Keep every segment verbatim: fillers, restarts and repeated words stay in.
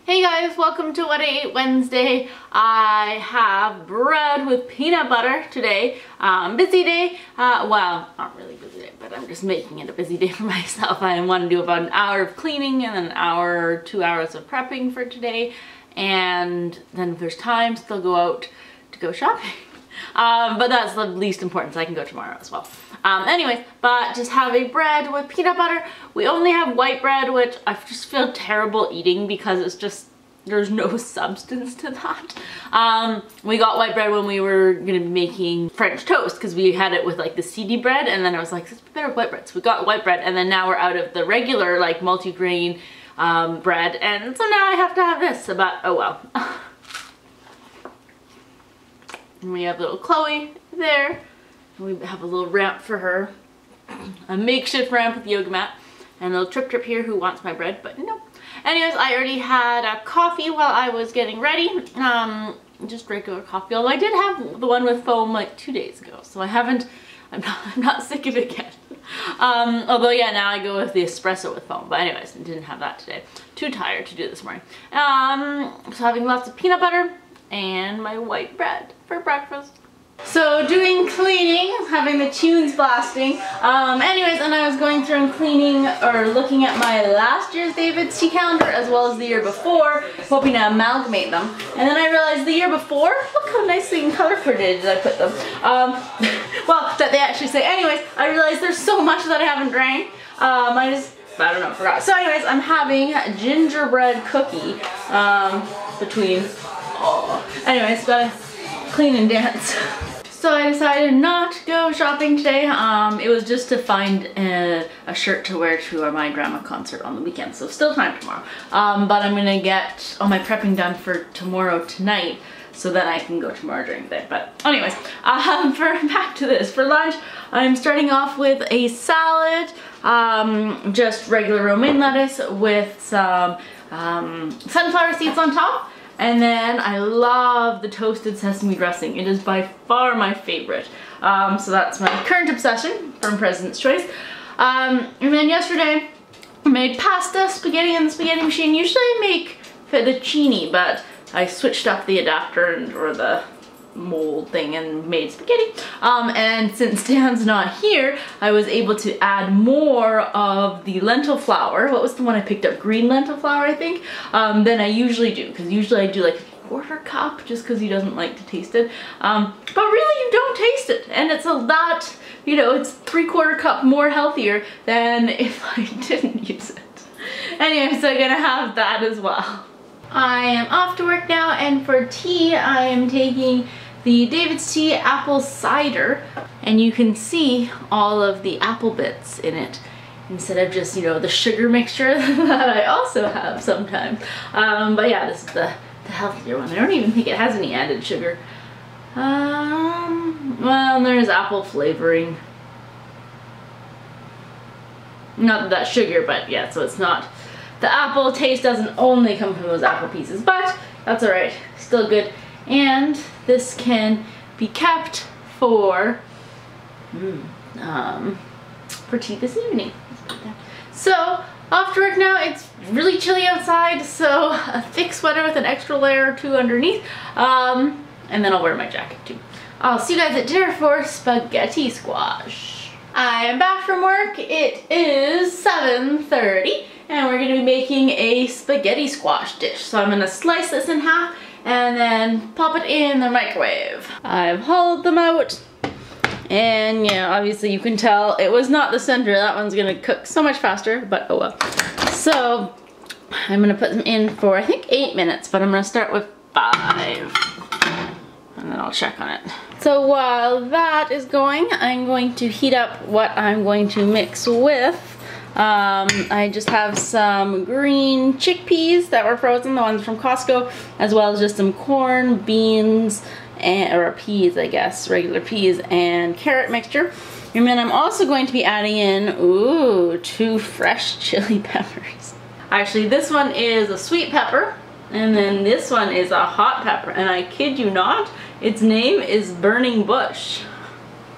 Hey guys, welcome to What I Ate Wednesday. I have bread with peanut butter today. Um, busy day. Uh, well, not really busy day, but I'm just making it a busy day for myself. I want to do about an hour of cleaning and an hour or two hours of prepping for today. And then if there's time, still go out to go shopping. Um, but that's the least important, so I can go tomorrow as well. Um, anyways, but just have a bread with peanut butter. We only have white bread, which I just feel terrible eating because it's just, there's no substance to that. Um, we got white bread when we were gonna be making French toast because we had it with like the seedy bread, and then I was like, let's be better with white bread. So we got white bread, and then now we're out of the regular like multi-grain um, bread, and so now I have to have this, but oh well. And we have little Chloe there. We have a little ramp for her. A makeshift ramp with yoga mat. And a little Trip Trip here who wants my bread, but no. Anyways, I already had a coffee while I was getting ready. Um, just regular coffee. Although I did have the one with foam like two days ago. So I haven't, I'm not, I'm not sick of it yet. Um, although yeah, now I go with the espresso with foam. But anyways, I didn't have that today. Too tired to do this morning. Um, so having lots of peanut butter and my white bread for breakfast. So doing cleaning, having the tunes blasting. Um, anyways, and I was going through and cleaning or looking at my last year's David's tea calendar as well as the year before, hoping to amalgamate them. And then I realized the year before, look how nicely and color coded I put them. Um, well, that they actually say. Anyways, I realized there's so much that I haven't drank. Um, I just, I don't know, forgot. So anyways, I'm having a gingerbread cookie um, between, oh, anyways, gotta clean and dance. So I decided not to go shopping today. Um, it was just to find a, a shirt to wear to my drama concert on the weekend, so still time tomorrow. Um, but I'm gonna get all my prepping done for tomorrow tonight, so that I can go tomorrow during the day. But anyways, um, for back to this. For lunch, I'm starting off with a salad, um, just regular romaine lettuce with some um, sunflower seeds on top. And then I love the toasted sesame dressing. It is by far my favorite. Um, so that's my current obsession from President's Choice. Um, and then yesterday I made pasta, spaghetti in the spaghetti machine. Usually I make fettuccine, but I switched up the adapter and, or the mold thing and made spaghetti. Um, and since Dan's not here, I was able to add more of the lentil flour. What was the one I picked up? Green lentil flour, I think, um, than I usually do. Because usually I do like a quarter cup just because he doesn't like to taste it. Um, but really you don't taste it. And it's a lot, you know, it's three quarter cup more healthier than if I didn't use it. Anyway, so I'm gonna have that as well. I am off to work now, and for tea I am taking the David's Tea apple cider, and you can see all of the apple bits in it instead of just, you know, the sugar mixture that I also have sometimes. Um, but yeah, this is the, the healthier one. I don't even think it has any added sugar. Um, well, there's apple flavoring. Not that that's sugar, but yeah, so it's not. The apple taste doesn't only come from those apple pieces, but that's alright, still good. And this can be kept for, mm, um, for tea this evening. So, off to work now. It's really chilly outside, so a thick sweater with an extra layer or two underneath. Um, and then I'll wear my jacket too. I'll see you guys at dinner for spaghetti squash. I am back from work. It is seven thirty. And we're gonna be making a spaghetti squash dish. So I'm gonna slice this in half and then pop it in the microwave. I've hollowed them out. And yeah, obviously you can tell it was not the center. That one's gonna cook so much faster, but oh well. So I'm gonna put them in for I think eight minutes, but I'm gonna start with five. And then I'll check on it. So while that is going, I'm going to heat up what I'm going to mix with. Um, I just have some green chickpeas that were frozen, the ones from Costco, as well as just some corn, beans, and, or peas, I guess, regular peas, and carrot mixture. And then I'm also going to be adding in, ooh, two fresh chili peppers. Actually, this one is a sweet pepper, and then this one is a hot pepper, and I kid you not, its name is Burning Bush.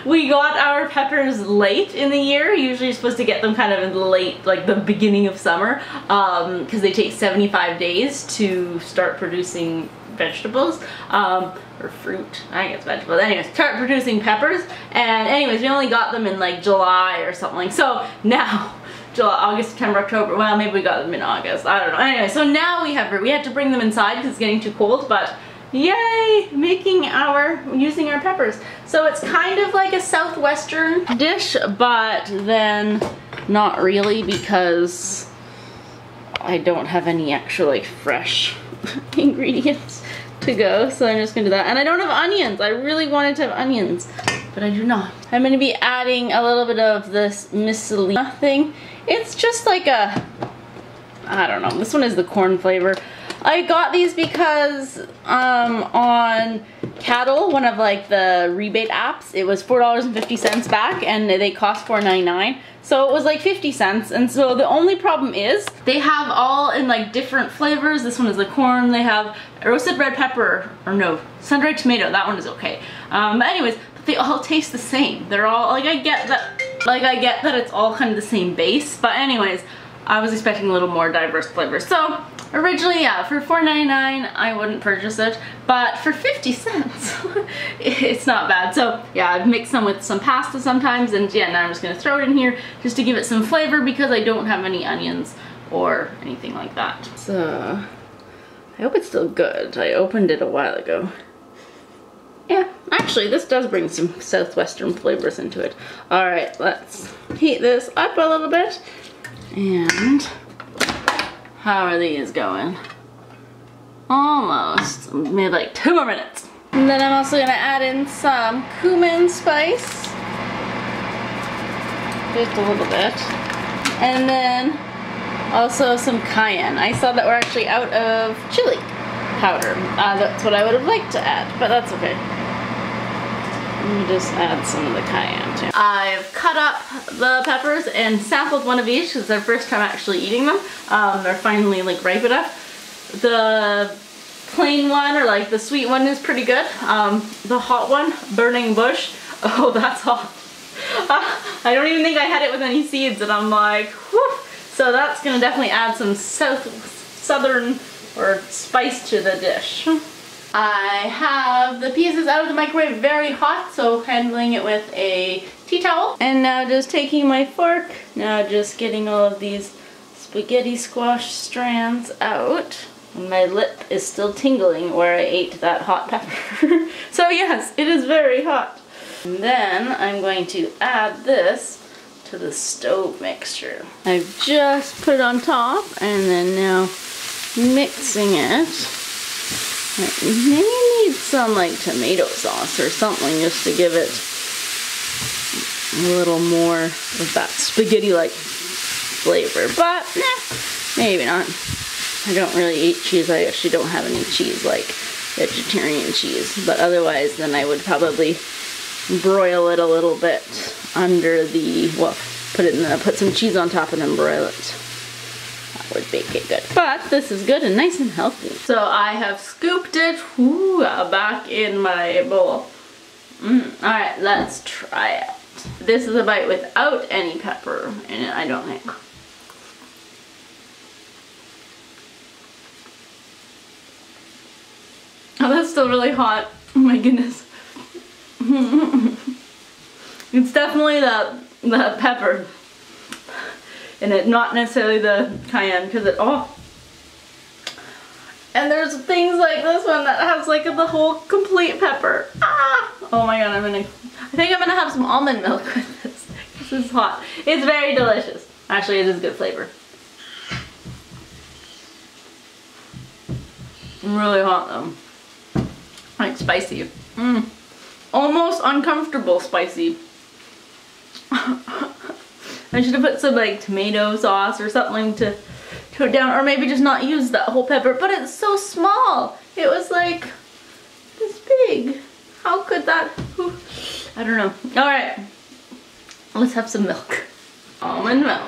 we got our peppers late in the year. Usually you're supposed to get them kind of in late, like the beginning of summer, um, because they take seventy-five days to start producing vegetables, um, or fruit. I think it's vegetables. Anyways, start producing peppers. And anyways, we only got them in like July or something. So now, July, August, September, October. Well, maybe we got them in August. I don't know. Anyway, so now we have we had to bring them inside because it's getting too cold. But yay, making our using our peppers. So it's kind of like a southwestern dish, but then not really because I don't have any actual like fresh ingredients to go, so I'm just gonna do that. And I don't have onions. I really wanted to have onions, but I do not. I'm gonna be adding a little bit of this miscellanea thing. It's just like a, I don't know, this one is the corn flavor. I got these because um, on Cattle, one of like the rebate apps, it was four dollars and fifty cents back and they cost four ninety-nine. So it was like fifty cents. And so the only problem is they have all in like different flavors. This one is the corn. They have roasted red pepper, or no, sun-dried tomato. That one is okay. Um, but anyways, but they all taste the same. They're all, like I get that, like I get that it's all kind of the same base. But anyways, I was expecting a little more diverse flavors. So originally, yeah, for four ninety-nine, I wouldn't purchase it, but for fifty cents, it's not bad. So yeah, I've mixed them with some pasta sometimes, and yeah, now I'm just gonna throw it in here just to give it some flavor because I don't have any onions or anything like that. So I hope it's still good. I opened it a while ago. Yeah, actually, this does bring some southwestern flavors into it. All right, let's heat this up a little bit. And how are these going? Almost. Maybe like two more minutes. And then I'm also gonna add in some cumin spice. Just a little bit. And then also some cayenne. I saw that we're actually out of chili powder. Uh, that's what I would have liked to add, but that's okay. Let me just add some of the cayenne too. I've cut up the peppers and sampled one of each because it's their first time actually eating them. Um, they're finally like ripe enough. The plain one, or like the sweet one, is pretty good. Um, the hot one, burning bush, oh, that's hot. Uh, I don't even think I had it with any seeds, and I'm like, whew. So that's gonna definitely add some south southern or spice to the dish. I have the pieces out of the microwave very hot, so handling it with a tea towel. And now just taking my fork, now just getting all of these spaghetti squash strands out. And my lip is still tingling where I ate that hot pepper. So yes, it is very hot. And then I'm going to add this to the stove mixture. I've just put it on top and then now mixing it. It may need some like tomato sauce or something just to give it a little more of that spaghetti-like flavor, but eh, maybe not. I don't really eat cheese. I actually don't have any cheese, like vegetarian cheese, but otherwise then I would probably broil it a little bit under the, well, put it in the, put some cheese on top and then broil it. Would bake it good. But this is good and nice and healthy. So I have scooped it whoo, back in my bowl. Mm. Alright, let's try it. This is a bite without any pepper in it, I don't think. Oh, that's still really hot. Oh my goodness. It's definitely the, the pepper. And it, not necessarily the cayenne, because it, oh. And there's things like this one that has like the whole complete pepper. Ah! Oh my god, I'm gonna, I think I'm gonna have some almond milk with this. This is hot. It's very delicious. Actually, it is good flavor. Really hot though. Like spicy. Mmm. Almost uncomfortable spicy. I should have put some like tomato sauce or something to to it down, or maybe just not use that whole pepper, but it's so small. It was like this big. How could that, whew, I don't know. All right, let's have some milk. Almond milk.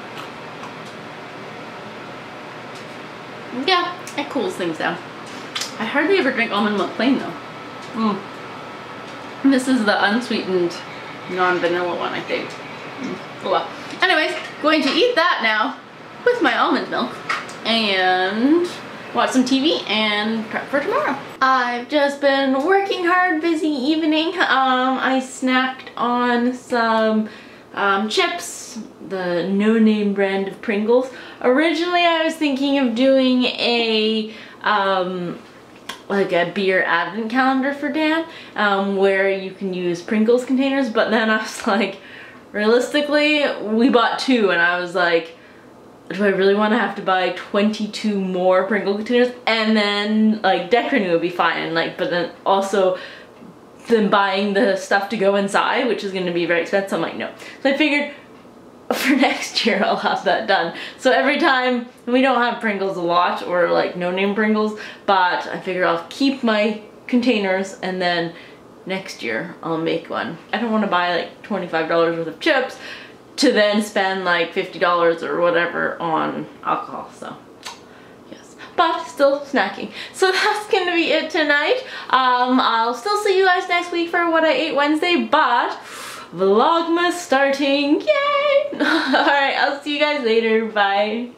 Yeah, it cools things down. I hardly ever drink almond milk plain though. Mm. This is the unsweetened non-vanilla one, I think. Oh well. Anyways, going to eat that now with my almond milk and watch some T V and prep for tomorrow. I've just been working hard, busy evening. Um, I snacked on some um, chips, the no-name brand of Pringles. Originally I was thinking of doing a um, like a beer advent calendar for Dan, um, where you can use Pringles containers, but then I was like, realistically, we bought two and I was like, do I really want to have to buy twenty-two more Pringle containers? And then like decorating would be fine, like, but then also then buying the stuff to go inside, which is going to be very expensive. I'm like, no. So I figured for next year I'll have that done. So every time, we don't have Pringles a lot, or like no-name Pringles, but I figure I'll keep my containers and then next year I'll make one. I don't want to buy like twenty-five dollars worth of chips to then spend like fifty dollars or whatever on alcohol, so yes. But still snacking. So that's gonna be it tonight. Um, I'll still see you guys next week for What I Ate Wednesday, but Vlogmas starting, yay! Alright, I'll see you guys later, bye.